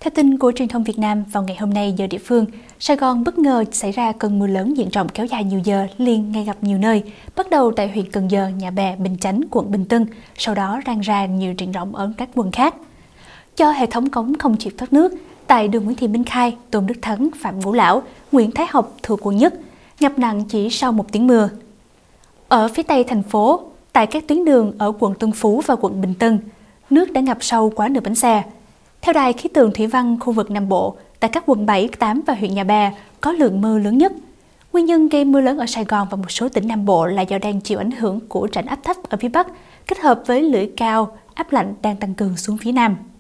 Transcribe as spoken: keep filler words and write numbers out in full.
Theo tin của truyền thông Việt Nam, vào ngày hôm nay giờ địa phương, Sài Gòn bất ngờ xảy ra cơn mưa lớn diện rộng kéo dài nhiều giờ liền ngay gặp nhiều nơi, bắt đầu tại huyện Cần Giờ, Nhà Bè, Bình Chánh, quận Bình Tân, sau đó lan ra nhiều diện rộng ở các quận khác. Do hệ thống cống không chịu thoát nước, tại đường Nguyễn Thị Minh Khai, Tôn Đức Thắng, Phạm Ngũ Lão, Nguyễn Thái Học thuộc quận Nhất, ngập nặng chỉ sau một tiếng mưa. Ở phía tây thành phố, tại các tuyến đường ở quận Tân Phú và quận Bình Tân, nước đã ngập sâu quá nửa bánh xe. Theo Đài khí tượng thủy văn khu vực Nam Bộ, tại các quận bảy, tám và huyện Nhà Bè có lượng mưa lớn nhất. Nguyên nhân gây mưa lớn ở Sài Gòn và một số tỉnh Nam Bộ là do đang chịu ảnh hưởng của rãnh áp thấp ở phía Bắc, kết hợp với lưỡi cao áp lạnh đang tăng cường xuống phía Nam.